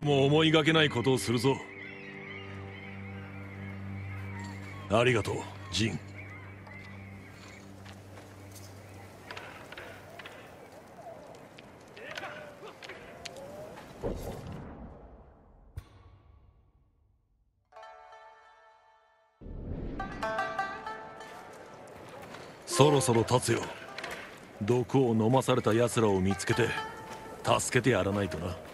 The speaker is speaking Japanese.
も思いがけないことをするぞ。ありがとう、ジン。そろそろ立つよ。毒を飲まされた奴らを見つけて助けてやらないとな。